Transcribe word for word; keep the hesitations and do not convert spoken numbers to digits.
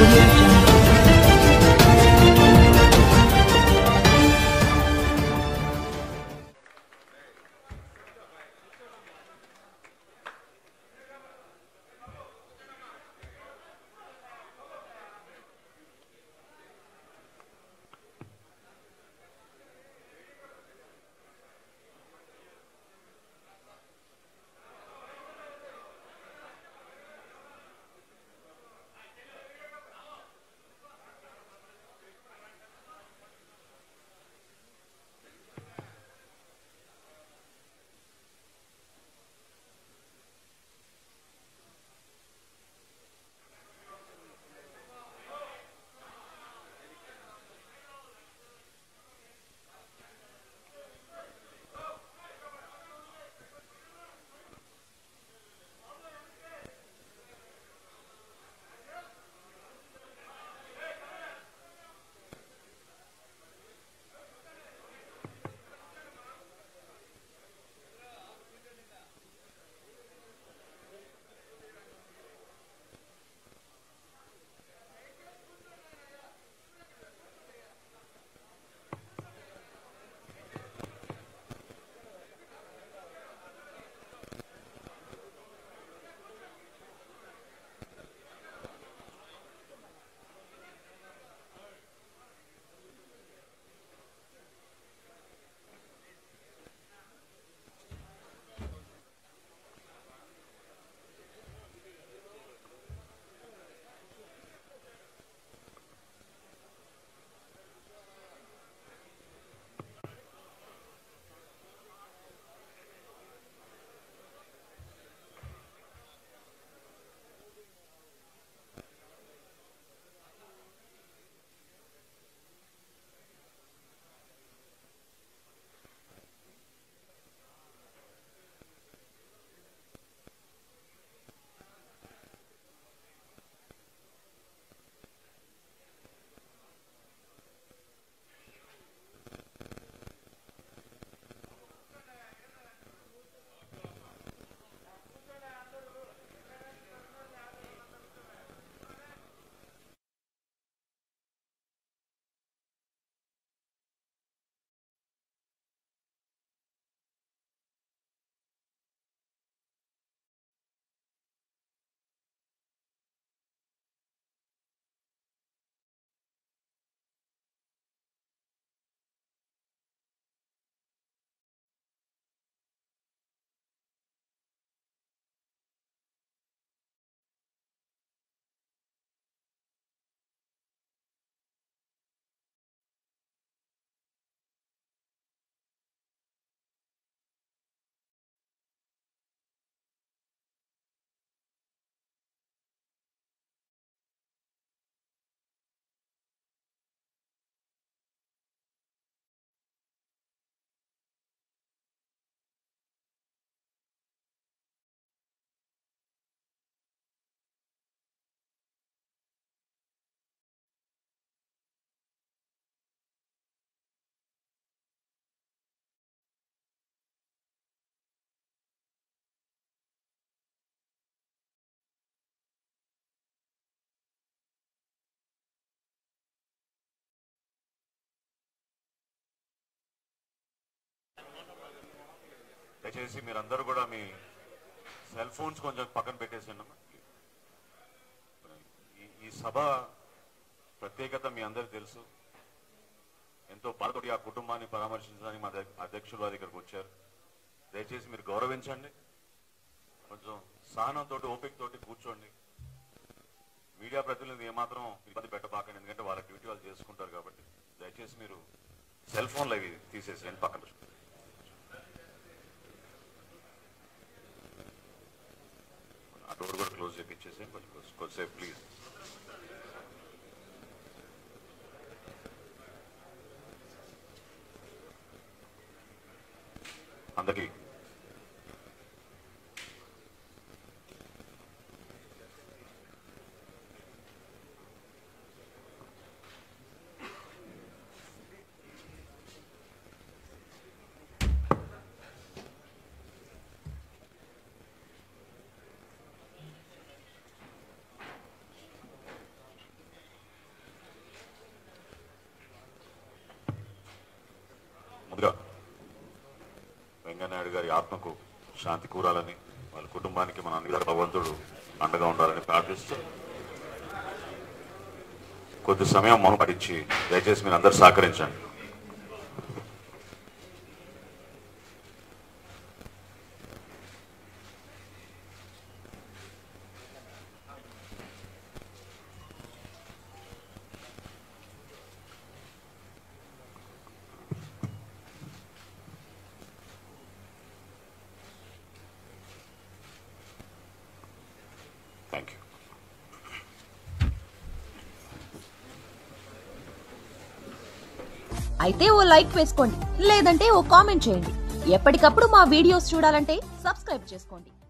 audio jungle. దయచేసి మీరందరూ కూడా మీ సెల్ ఫోన్స్ కొంచెం పక్కన పెట్టేసాను. ఈ సభ ప్రత్యేకత మీ అందరికీ తెలుసు. ఎంతో బాధతోటి ఆ కుటుంబాన్ని పరామర్శించడానికి మా అధ్యక్షులు వారి దగ్గరకు వచ్చారు. దయచేసి మీరు గౌరవించండి, కొంచెం సహనంతో ఓపిక తోటి కూర్చోండి. మీడియా ప్రతినిధులు ఏమాత్రం ఇబ్బంది పెట్టబాకండి, ఎందుకంటే వాళ్ళ డ్యూటీ వాళ్ళు చేసుకుంటారు కాబట్టి. దయచేసి మీరు సెల్ ఫోన్లు అవి తీసేసేయండి, పక్కన ఆ డోర్ కూడా క్లోజ్ చేయించేసేయండి కొంచెం కొద్దిసేపు ప్లీజ్. అందరికీ ఆత్మకు శాంతి కూరాలని, వాళ్ళ కుటుంబానికి మన అందరి భగవంతుడు అండగా ఉండాలని ప్రార్థిస్తూ కొద్ది సమయం మౌనం పట్టించి దయచేసి మీరు అందరూ సహకరించండి. Thank you. అయితే ఓ లైక్ వేసుకోండి, లేదంటే ఓ కామెంట్ చేయండి. ఎప్పటికప్పుడు మా వీడియోస్ చూడాలంటే సబ్స్క్రైబ్ చేసుకోండి.